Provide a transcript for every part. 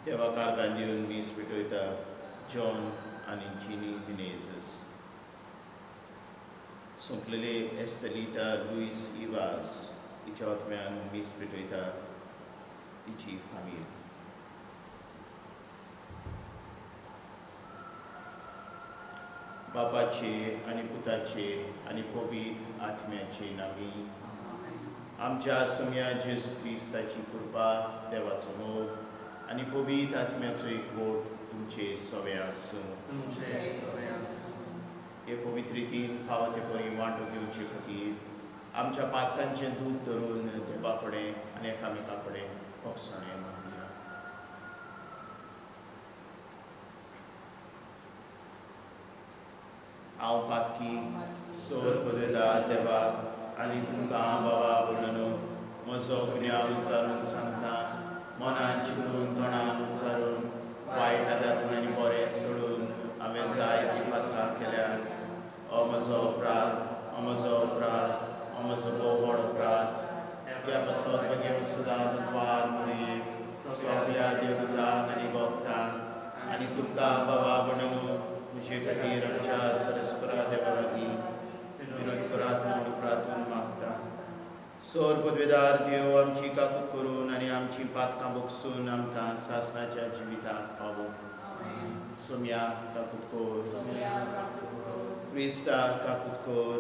देवा कारगान दिवन मीस पेटयता जॉन आनी जिनी मिनेझस. सोंपलेले एस्तेलिटा लुईस इवास हिच्या आत्म्यान मीस पेटयता हिची फामील. बापाचे आनी पुताचे आनी पवित्र आत्म्याचे नामी. आमच्या सम्या जेजू क्रिस्ताची कृपा, देवाचो मोग आनी पवित्र आत्म्याचो एकवट तुमचे सगळे आसूं. हे पवित्र रितीन फावो ते परी वांटो घेवचे खातीर आमच्या पातकांचें दूद धरून देवा कडेन आनी एकामेका कडेन भोगसणे मागुया. हांव पातकी सोर पदवेदार देवाक आनी तुमकां बाबा म्हणून म्हजो गुन्यांव विचारून सांगता. मनान चिंतून तोंडान उच्चारून वायट आदारून आनी बरें सोडून हांवें जायतीं पातकां केल्यात. हो म्हजो अपराध, हो म्हजो अपराध, हो म्हजो भोव व्हड अपराध. ह्या पासत म्हगे सदांच वार मरी सगळ्या देवदूतांक आनी भक्तांक आनी तुमकां बाबा म्हणून तुजे खातीर आमच्या सरस्वरा देवा लागीं विनोद करात म्हूण प्रार्थना मागता. सोर पदवेदार देव आमची काकूत करून आनी आमची पातकां भोगसून आमकां सासणाच्या जिविताक पावो. सोम्या काकूत कोर, क्रिस्ता काकूत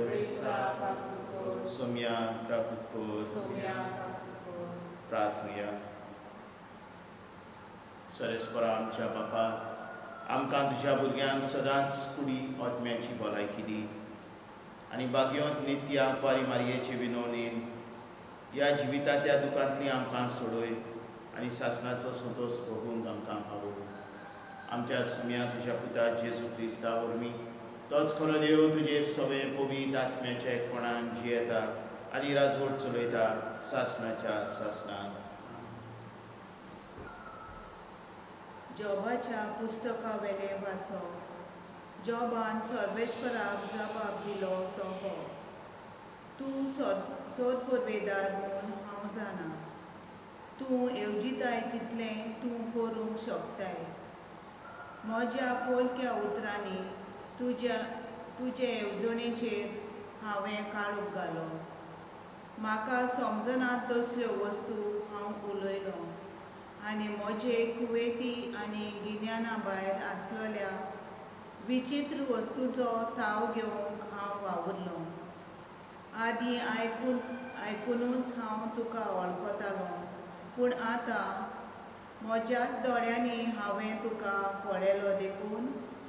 कोर, सोम्या काकूत कोर. प्रार्थना. सरस्वरा आमच्या बापा, आमकां तुज्या भुरग्यांक सदांच कुडी आत्म्याची भलायकी दी आनी बागयोंत नित्य आंकवारी मारयेचे विनवणेन ह्या जिवितांतल्या दुखांतली आमकां सोडय आनी सासणाचो संतोश भोगूंक आमकां पावो. आमच्या सुम्या तुज्या पुता जेजू क्रिस्ता वरवीं तोच खरो देव तुजे सवे पवित्र आत्म्याच्या एकपणान जियेता आनी राजवट चलयता सासणाच्या सासणान. जॉबाच्या पुस्तका वेले वाचो. जॉबान सर्वेश्वराक जबाब दिलो तो हो: तूं सोद पदवेदार म्हूण हांव जाणा. तूं येवजिताय तितलें तूं करूंक शकताय. म्हज्या पोलक्या उतरांनी तुजे येवजणेचेर हांवें काळोख घालो. म्हाका समजनात तसल्यो वस्तू हांव उलयलो आनी म्हजे कुवेती आनी गिन्याना भायर आसलेल्या विचित्र वस्तूंचो ताव घेवंक हांव वावुरलो. आदीं आयकुनूच हांव तुका वळखतालो, पूण आतां म्हज्याच दोळ्यांनी हांवें तुका पळयलो देखून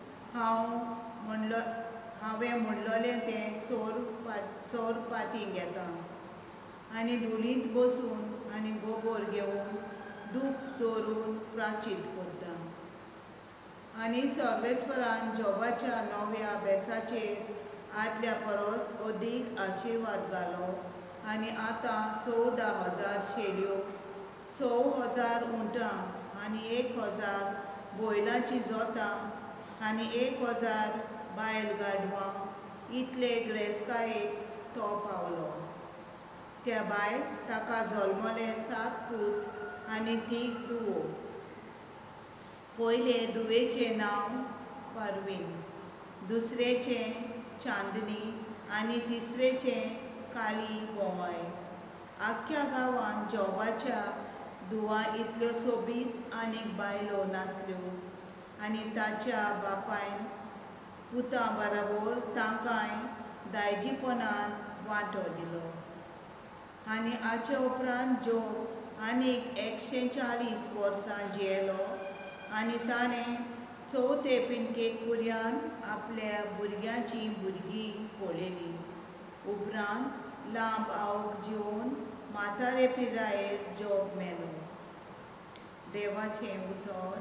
हांवें म्हणलोलें तें सोर पाटी घेता आनी धुलींत बसून आनी गोबोर घेवन दूख दवरून प्राचीत करता. आनी सर्वेस्वरान जॉबाच्या नव्या अभ्यासाचेर आदल्या परस अदीक आशिर्वाद घालो आनी आतां 14,000 शेळयो, 6,000 उंटां आनी 1,000 बैलांची जोतां आनी 1,000 बायल गाडवां इतले ग्रेस्कायेक तो पावलो. त्या भायर ताका जल्मले 7 पूत आनी 3 धुवो. पयले धुवेचें नांव परवीन, दुसरेचें चांदनी आनी तिसरेचें काळी गोवाय. आख्ख्या गांवांत जॉबाच्या धुवा इतल्यो सोबीत आनीक बायलो नासल्यो आनी ताच्या बापायन पुतां बराबर तांकांय दायजीपणान वांटो दिलो. आनी हाचे उपरांत जॉब आनीक 140 वर्सां जियेलो आनी ताणें 4थे पिणकेक पर्यान आपल्या भुरग्यांची भुरगीं पळयलीं. उपरांत लांब आवक जिवन म्हातारे पिरायेर जॉब मेलो. देवाचें उतर.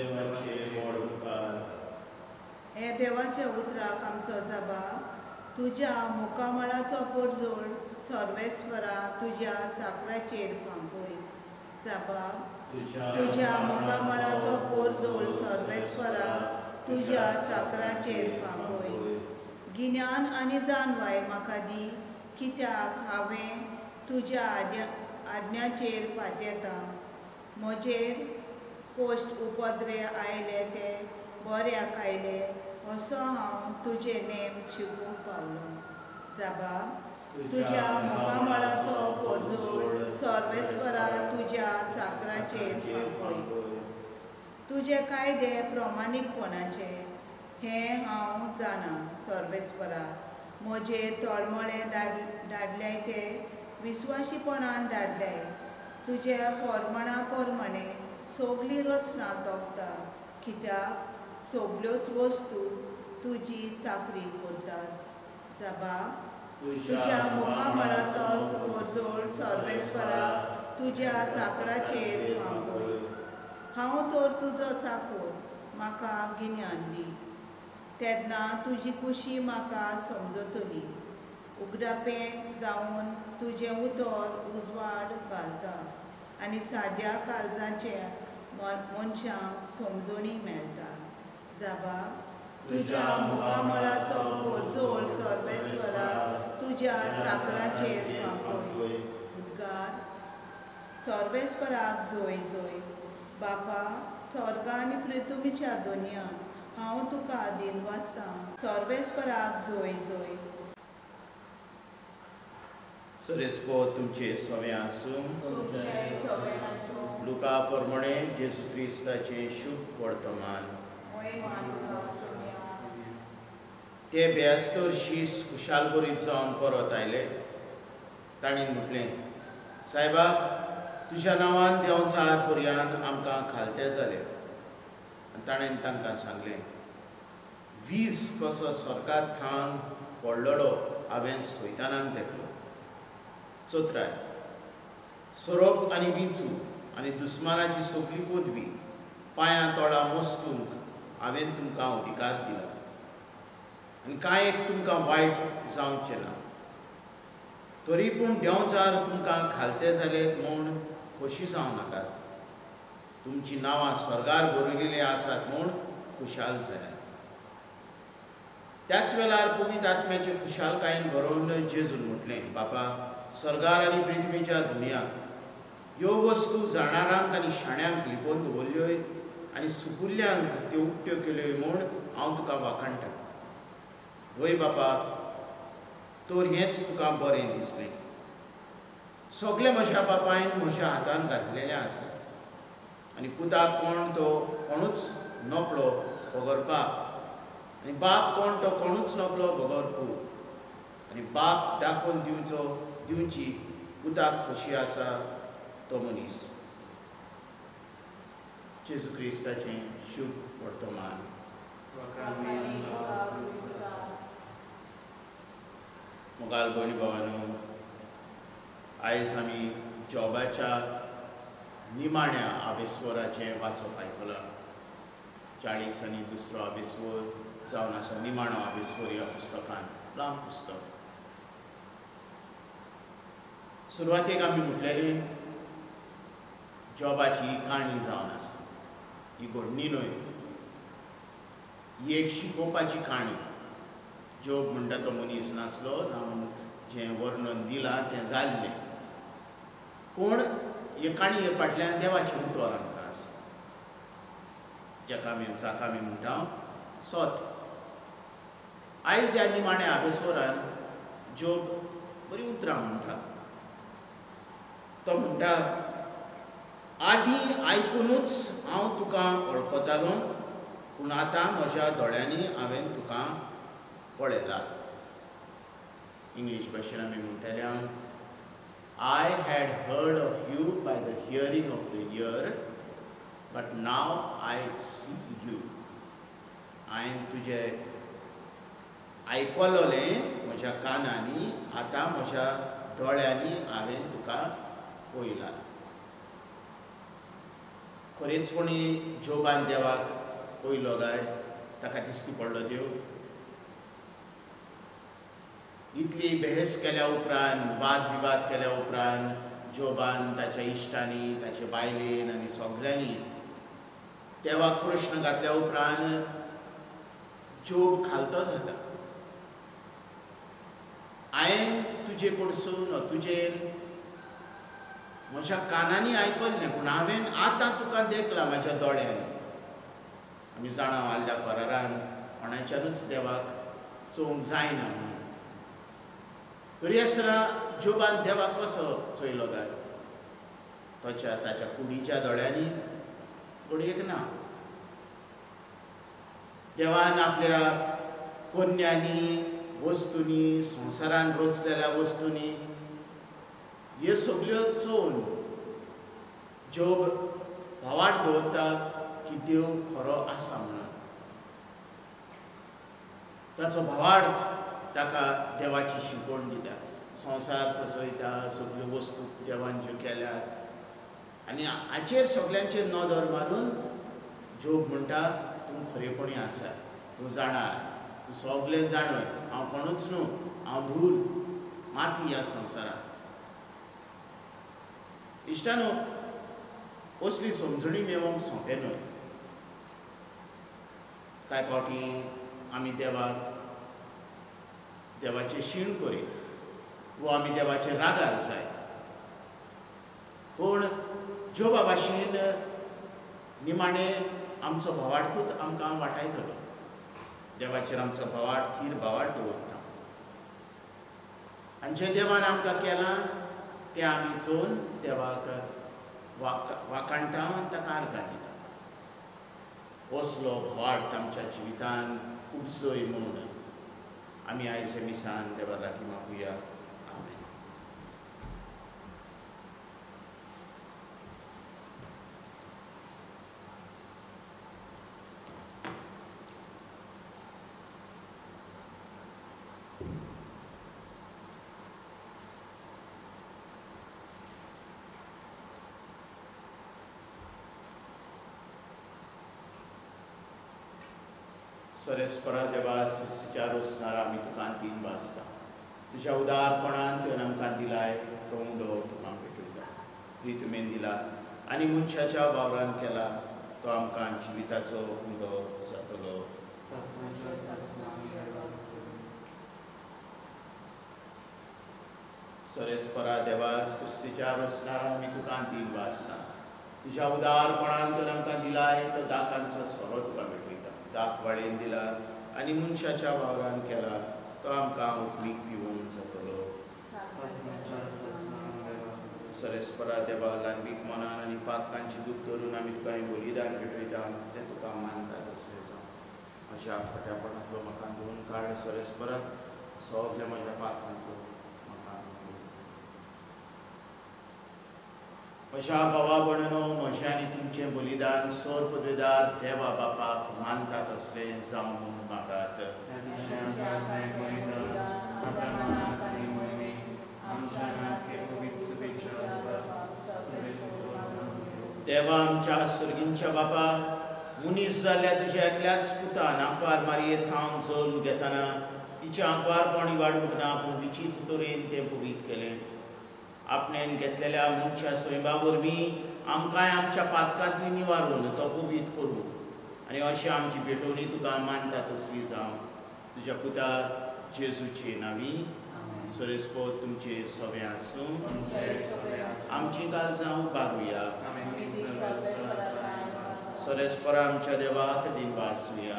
हे देवाच्या उतराक आमचो जबाब: तुज्या मुखामळाचो परजोळ सर्वेस्वरा तुज्या चाकराचेर फांकय. जबाब: तुज्या मुखामळाचो परजोळ सर्वेस्वरा तुज्या चाकराचेर फांकय. गिन्यान आनी जानवाय म्हाका दी, कित्याक हांवें तुज्या आज्ञाचेर पातयेतां. कोश्ट उपद्रे आयले ते बऱ्याक आयले असो हांव तुजे नेम शिकूंक पावलो. जाबा तुज्या मुखामळाचो पोरजोळ सर्वेस्परा तुज्या चाकराचेर फांकय. तुजे कायदे प्रमाणीकपणाचे हें हांव जाणा सर्वेस्परा. म्हजे तळमळे दाडल्याय ते विस्वाशीपणान दाडल्याय. तुज्या फॉर्मणा प्रमाणे सगळी रचना तोखता, कित्याक सगळ्योच वस्तू तुजी चाकरी करतात. जाबा तुज्या मुखामळाचो पोरजोळ सर्वेस्परा तुज्या चाकराचेर फांकय. हांव तर तुजो चाकर, म्हाका गिन्यान दी. तेन्ना तुजी कुशी म्हाका समजतली. उगडापें जावन तुजें उतर उजवाड घालता आनी साद्या काळजाच्या मनशांक समजणी मेळटा. जाबा तुज्या मुखामळाचो पोरजोळ सर्वेस्परा तुज्या चाकराचेर फांकय. उद्गार. सर्वेस्पराक जय जय. बापा, स्वर्ग आनी पृथ्वीच्या दोनयान हांव तुका दिनवासतां. सर्वेस्पराक जय जय. सरेस्पो तुमचे सवे आसूं. लुका प्रमाणे जेजू क्रिस्ताचें शुभ वर्तमान. ते बेस्तर शीस खुशाल बरीत जावन परत आयले. ताणीन म्हटलें, सायबा, तुज्या नांवान देंवचार पर्यंत आमकां खालते जाले. ताणें तांकां सांगलें, 20 कसो स्वर्गांत थावन पडलोलो हांवें सोयतानाक देखलो. चोत्राय. सोरोप आनी विंचू आनी दुस्मानाची सगळी पदवी पांयां तोळां मोस्तूंक हांवें तुमकां अधिकार दिला. आनी कांय एक तुमकां वायट जावचें ना. तरी पूण देंवचार तुमकां खालते जालेत म्हूण खोशी जावं नाकात. तुमचीं नांवां स्वर्गार बरयलेलीं आसात म्हूण खुशाल जायात. त्याच वेळार पवित्र आत्म्याचे खुशालकायेन भरोवन जेजून म्हटलें, बापा, स्वर्गार आनी पृथ्वीच्या दुनियाक ह्यो वस्तू जाणारांक आनी शाण्यांक लिपोवन दवरल्योय आनी सुपुल्ल्यांक त्यो उक्त्यो केल्योय म्हूण हांव तुका वाखाणटां. वय बापा, तर हेंच तुका बरें दिसलें. सगळे म्हज्या बापायन म्हज्या हातान घातलेलें आसा. आनी पुताक कोण तो कोणूच नकळो बगर बाप, आनी बाप कोण तो कोणूच नकळो बगर पूत. आनी बाप दाखोवन दिवची पुताक खोशी आसा तो मनीस. जेजू क्रिस्ताचें शुभ वर्तमान. मोगाल भयणी भावांनो, आयज आमी जॉबाच्या निमाण्या आवेस्वराचें वाचप आयकलां. 40 आनी दुसरो आवेस्वर जावन आसा निमाणो आवेस्वर ह्या पुस्तकान. लांब पुस्तक. सुरवातेक आमी म्हटलेलें जॉबाची ही काणी जावन आसा. ही घडणी न्हय, ही एक शिकोवपाची काणी. जॉब म्हणटा तो मनीस नासलो, जावन जें वर्णन दिलां तें जाल्लें. पूण हे काणये फाटल्यान देवाचें उतर आमकां आसा, जाका आमी म्हणटा सोत. आयज ह्या निमाण्या आवेस्वरान जॉब बरीं उतरां म्हणटा. तो म्हणटा, आदीं आयकुनूच हांव तुका वळखतालो, पूण आतां म्हज्या दोळ्यांनी हांवें तुका पळयलां. इंग्लीश भाशेन आमी म्हणटले, I had heard of you by the hearing of the ear, but now I see you. हांवें तुजें आयकलोलें म्हज्या कानांनी, आतां म्हज्या दोळ्यांनी हांवें तुका पळयलां. खरेंचपणी जॉबान देवाक पळयलो काय ताका दिश्टी पडलो देव. इतली बहस केल्या उपरांत, वाद विवाद केल्या उपरांत जॉबान ताच्या इश्टांनी, ताचे बायलेन आनी सगळ्यांनी देवाक प्रश्न घातल्या उपरांत जॉब खालतो जाता. हांवें तुजे कडसून तुजेर म्हज्या कानांनी आयकल्लें पूण हांवें आतां तुका देखलां म्हाज्या दोळ्यांनी. आमी जाणा आदल्या करारान कोणाच्यानूच देवाक चोवंक जायना म्हणून. तरी आसतना जोबान देवाक कसो चोयलो काय? ताच्या कुडीच्या दोळ्यांनी घडयेक ना. देवान आपल्या कन्यांनी, वस्तूंनी, संवसारान रचलेल्या वस्तूंनी ह्यो सगल्यो चोवन जोब भावार्थ दवरता की देव खरो आसा म्हणून. ताचो भावार्थ ताका देवाची शिकवण दिता. संवसार तसो वयता, सगल्यो वस्तू देवान ज्यो केल्यात आनी हाचेर सगल्यांचेर नदर मारून जोब म्हणटा तूं खरेपणी आसा, तूं जाणा, तूं सगळें जाणय, हांव कोणूच न्हू, हांव धूल माती ह्या संवसारांत. इश्टानो, असली समजणी मेळोवंक सोंपें न्हय. कांय फावटी आमी देवाचें शीण करीत वो आमी देवाचे रागार जाय. पूण जोबा भाशेन निमाणें आमचो भावार्थूच आमकां वाटायतलो. देवाचेर आमचो भावार्थ थीर भावार्थ दवरता आनी जें देवान आमकां केलां तें आमी चोवन देवाक वाकाणटा आनी ताका आर्गां दिता. असलो भावार्थ आमच्या जिवितान खूब जाय म्हणून आमी आयज हे मिसान देवा लागीं मागुया. आमेन. सरेस्परा देवा सिस्च्या रोसनार आमी तुका तीन वाजता. तुज्या उदारपणान तुवें आमकां दिलाय तो उंडो तुका भेटयता. तुवें दिला आनी मनशाच्या वावरान केला तो आमकां जिविताचो उंडो जातलो. सरेस्परा देवा सृश्टीच्या रोसनार आमी तुका तीन वाजता. तुज्या उदारपणान तुवें आमकां दिलाय तो दाकांचो सोरो तुका भेटयता. दाक वाडयेन दिला आनी मनशाच्या वावरान केला तो आमकां उकळीक पिवूंक जातलो. सरेस्परा देवा लांबीक मनान आनी पातकांची दूख धरून आमी तुका बलिदान भेटयता तें तुका मानता तसलें जावं. म्हज्या खोट्यापणांतलो म्हाका धुवन काड सरेस्परा. सगल्या म्हज्या पातकांतलो म्हाका म्हज्या भावा भयणीनो, म्हजें आनी तुमचें बलिदान सर पदवेदार देवा बापाक मानता तसलें जावं म्हूण मागात. देवा आमच्या सर्गींच्या बापा, मनीस जाल्ल्या तुज्या एकल्याच पुतान आंकवार मारयेंत हांव जल्म घेतना तिचें आंकवारपण वाडूंक ना पूण विचित्र तरेन तें पवीत केलें. आपणेन घेतलेल्या मनशा सोयबा वरवीं आमकांय आमच्या पातकांतली निवारून तो पवीत करूं आनी अशें आमची भेटवणी तुका मानता तसली जावं. तुज्या पुता जेजूचे नांवी सरेस्पो तुमचे सवें आसूं. आमची काळजां उबारुया. सरेस्परा आमच्या देवाक दिनवा आसूया.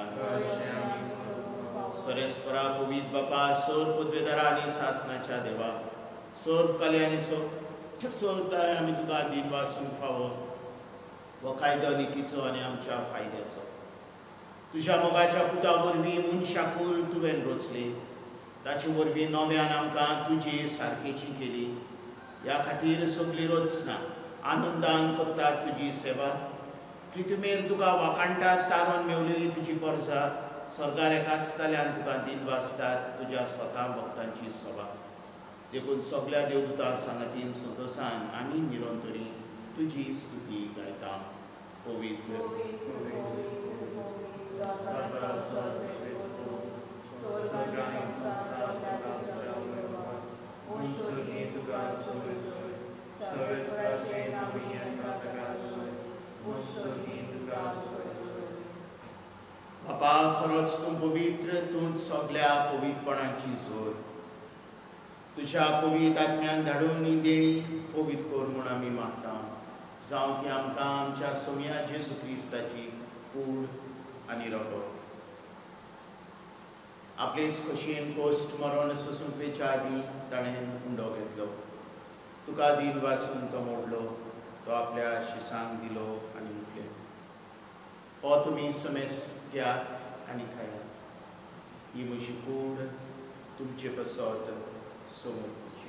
सरेस्परा पवीत बापा, सर पदवेदारा आनी सासणाच्या देवा, सर कले आनी सोरताय आमी तुका दिनवा आसूंक फावो हो कायदो नितीचो आनी आमच्या फायद्याचो. तुज्या मोगाच्या पुता वरवीं मनशाकूल तुवें रचली. ताचे वरवीं नव्यान आमकां तुजी सारकेची केली. ह्या खातीर सगळी रचना आनंदान करतात तुजी सेवा. प्रितुमेर तुका वाकाणटात तारोन मेवलेली तुजी परजा. सर्गार एकाच ताल्यान तुका दिन वाजतात तुज्या स्वता भक्तांची सभा. देखून सगळ्या देवदूतां सांगातीन संतोशान आमी निरंतरी तुजी स्तुती गायता. पवित्र बापा, खरोच तूं पवित्र, तूंच सगळ्या पवित्रपणाची जोर. तुझ्या पवित्र आत्म्यान धाडून ही देणी पवित्र कर म्हूण आमी मागता जावं ती आमकां आमच्या सोम्या जेजू क्रिस्ताची कूड आनी रगत आपलेच खोशयेन पोस्ट मरण ससूंकेच्या आदी ताणें उंडो घेतलो तुका दिन वाचून तो मोडलो तो आपल्या शिसांक दिलो आनी म्हटलें हो तुमी समेस घेयात आनी खायात ही म्हजी कूड तुमचे पसत समोरची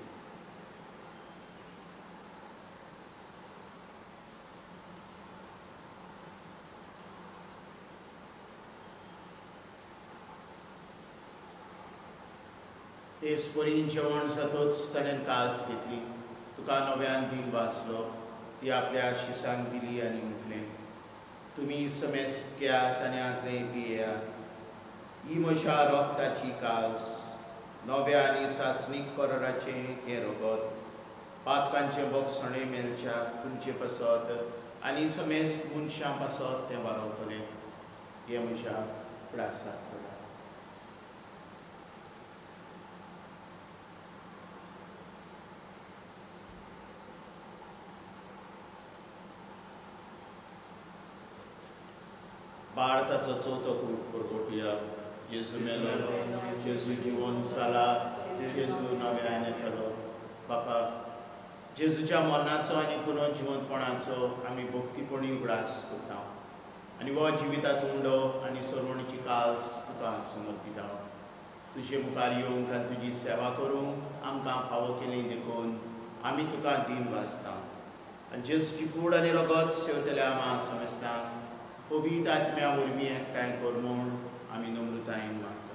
ते स्परीन जेवण जातोच ताणें कास घेतली तुका नव्यान दिन वाचलो ती आपल्या शिसांक दिली आनी म्हटलें तुमी समेस घेयात आनी आदले पियेयात ही म्हज्या रोगताची कास नव्या आनी सासणीक कराराचें हें रगत पातकांचे बोगसणे मेलच्या तुमचे पसत आनी समेस मनशां पसत तें वारवतलें हें म्हज्या फुडासाक करा भारताचो चवथो कूड परगोटया जेजू मेलो जेजू जिवन जाला जेजू नव्यान येतलो बापा जेजूच्या मरणाचो आनी पुनर्जिवंतपणाचो आमी भक्तीपणी उगडास करता आनी हो जिविताचो उंडो आनी सरवणीची काल्स तुका समर्पिता तुजे मुखार येवंक आनी तुजी सेवा करूंक आमकां फावो केली देखून आमी तुका दिन वाचता आनी जेजूची कूड आनी रगत सेवतल्या आमा समजतांक पवित्र आत्म्या वरवीं एकठांय कर म्हूण आमी नम्रतायेन मागता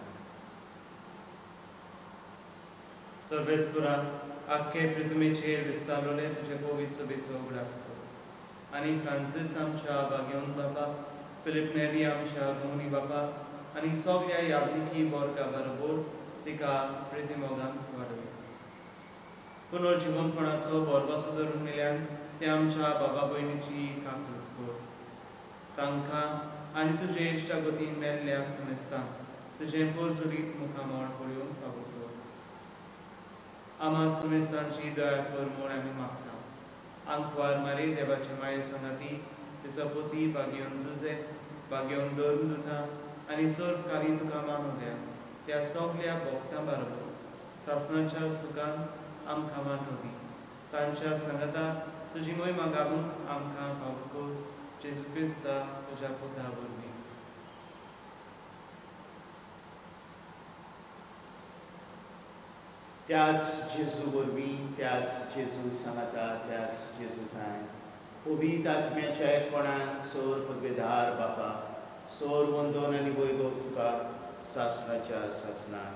सर्वेस्परा आख्खे पृथ्वीचेर विस्तारलोले तुजे पवित्र सभेचो उगडास कर आनी फ्रांसीस आमच्या बागेवन बाबा फिलिप नेरी आमच्या मोहनी बाबा आनी सगळ्या यात्रिकी वर्गा बरोबर तिका प्रिती मोगान वाडय पुनर्जिवंतपणाचो बोरवासो धरून मेल्यान ते आमच्या बाबा भयणीची काकूट कर तांकां आनी तुजे इश्टागतीन मेल्ल्या समेस्तां तुजें पोरजोडीत मुखामळ पळोवन फावो कर आमा समेस्तांची दया कर म्हूण आमी मागता आंकवार मारी देवाचे माये सांगाती तिचो पती बागेवन जुजे बागेवन धरून दुता आनी सर्वकारी तुका मानूल्या त्या सगळ्या भक्तां बरोबर सासणाच्या सुखान आमकां मानोदी तांच्या सांगाता तुजी महिमा घालून आमकां फावो कर जेजू क्रिस्ता तुज्या पुता वरवीं त्याच जेजू वरवीं त्याच जेजू सांगाता त्याच जेजू थाय पवित्र आत्म्याच्या एकपणान सोर पदवेदार बापा सोर वंदन आनी वैभव तुका सासणाच्या सासणान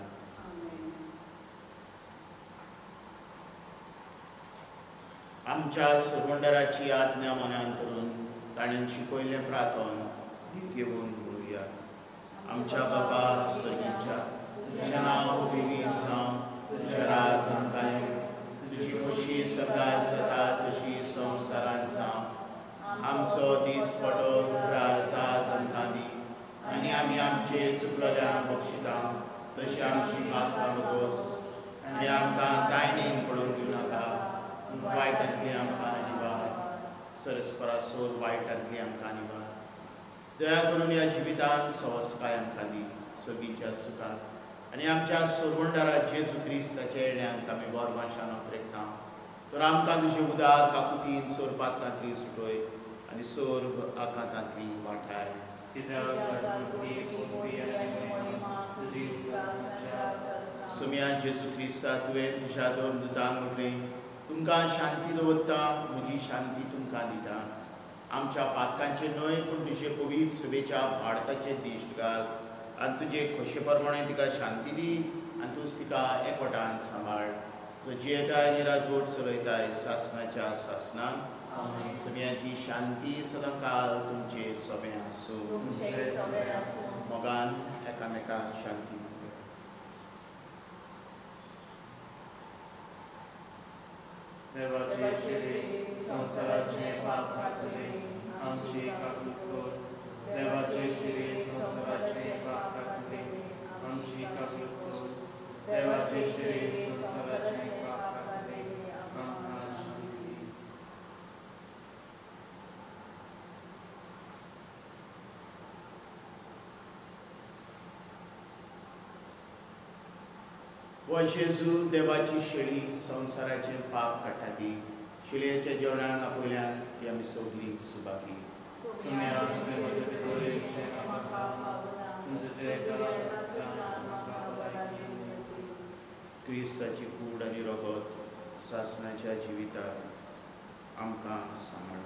आमच्या सुरवंडराची आज्ञा मनान करून ताणें शिकयल्लें प्रार्थन घेवन म्हणुया आमच्या बाबा सर्गीच्या तुजें नांव विलीन जावं तुजें राज आमकां तुजी खोशी सदांच जाता तशी संवसारांत जावं आमचो दीस पडो राज आज आमकां दी आनी आमी आमचे चुकलेल्यांक बक्षिता तशी आमची पातकां नकोस आनी आमकां दायनीन पडून दिवं नाका वायटांतली आमकां निवार सरस्परा सोर वायटांतली आमकां निवार दया करून ह्या जिवितांत सवस्काय आमकां दी सगळीच्या सुखात आनी आमच्या सोरवंडारा जेजू क्रिस्ताच्या येण्याक आमी गोरवाशान अप्रेखता तर आमकां तुजे उदार काकुतीन सोर पातकांतली सुटोय आनी सोर आकांतांतली वाठाय सुम्या जेजू क्रिस्ता तुवें तुज्या दोन दुतांक म्हटलें तुमकां शांती दवरता म्हजी शांती तुमकां दिता आमच्या पातकांचे न्हय पूण तुजे पवित्र सभेच्या भारताचे दिश्ट घाल आनी तुजे खोशे प्रमाणे तिका शांती दी आनी तूंच तिका एकवटान सांबाळ जो जियेताय आनी राजवट चलयताय सासणाच्या सासणाक सगळ्यांची शांती सदां काल तुमचे सोबे आसूं मोगान एकामेकाक शांती देवाचे शिरे संसाराचे पाप घातले आमची काकूट कर देवाचे शिरे संसाराचे पाप घातले आमची काकूट कर देवाचे शरीर संसाराचे पाप काढले आमकां शांती दी. वो जेजू देवाची शेळी संसाराचे पाप काडटा ती शिलयेच्या जेवणाक आपयल्यान ती आमी सगळीं सुभागी. सुम्या तुमी म्हजे भितोरेचे आमकां तुमचे देवाच्या आत्म्याक बळी दिवची. क्रिस्ताची कूड आनी रगत सासणाच्या जिविताक आमकां सांबाळ.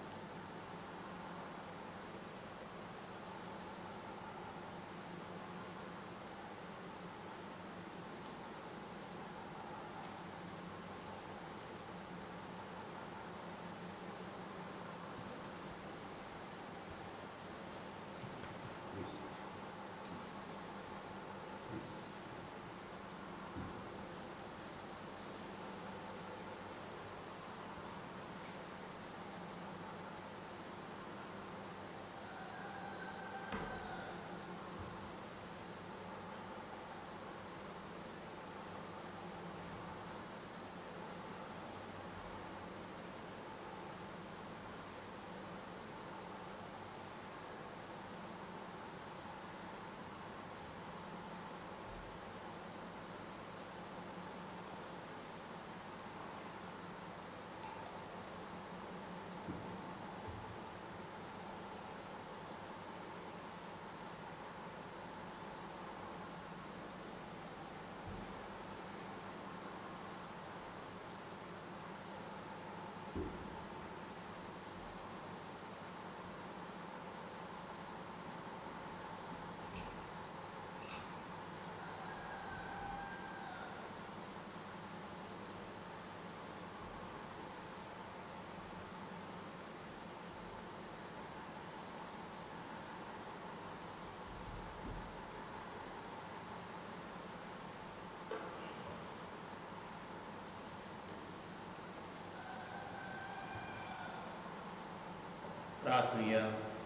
प्रार्थुया.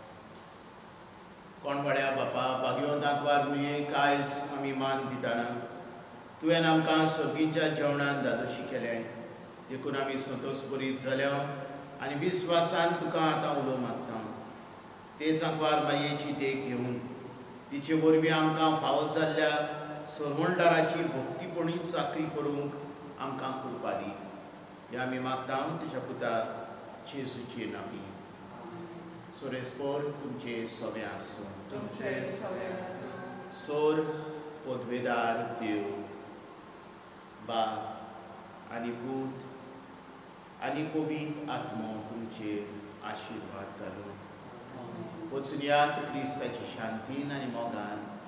कोणवळ्या बापा भाग्यो दाखवार मुये कायज आमी मान दिताना तुवें आमकां सगळींच्या जेवणान दादोशी केलें देखून आमी संतोश बरीत जाल्या आनी विस्वासान तुका आतां उलोव मागता. तेच आंकवार मारयेची देख घेवन तिचे वरवीं आमकां फावो जाल्ल्या सरमणदाराची भक्तीपणी चाकरी करूंक आमकां कृपा दी. हें आमी मागता तुज्या पुता जेजूची नांवी. सोरेस्पोर तुमचे सोबे आसूं. तुमचे सगळे सोर पोदवेदार देव बाप आनी पूत आनी पवित्र आत्मो तुमचेर आशिर्वाद घालूं. वचून यात क्रिस्ताची शांतीन आनी मोगान